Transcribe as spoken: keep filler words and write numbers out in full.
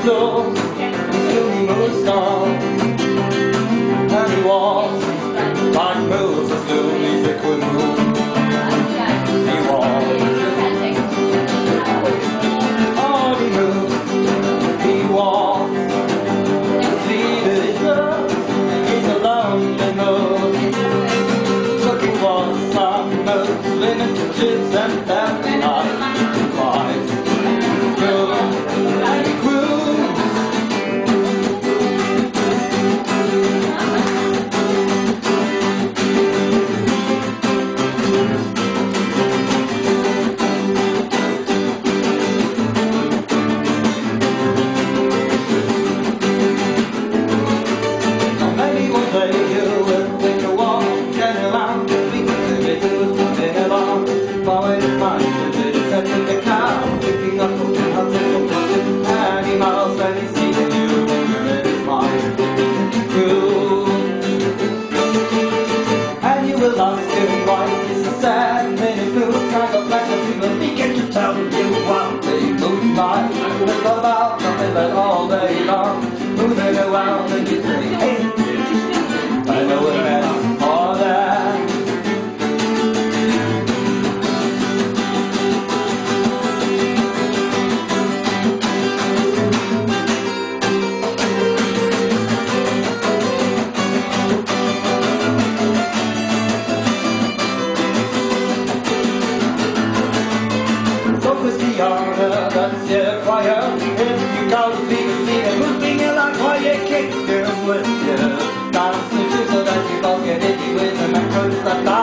floor, till he moves on. And he walks like Moses knew he could move. He walks, oh he moves, he walks. The sea that is love is a lonely moon, looking for some moves, linen chips and family life. About nothing but all day long, moving around and you say, hey, I know it meant all that. So is the honor that's your fire. If you can't see the scene, moving along while you kick them with you. Dance the so that you don't get itchy with the macros that